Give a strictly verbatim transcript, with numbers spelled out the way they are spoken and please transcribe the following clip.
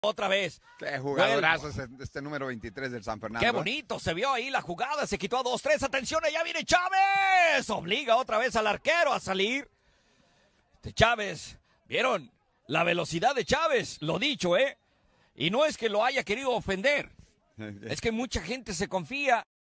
Otra vez. Qué jugadorazo este, este número veintitrés del San Fernando. Qué bonito se vio ahí la jugada. Se quitó a dos, tres. Atención, allá viene Chávez. Obliga otra vez al arquero a salir. Este Chávez. ¿Vieron? La velocidad de Chávez. Lo dicho, ¿eh? Y no es que lo haya querido ofender. Es que mucha gente se confía.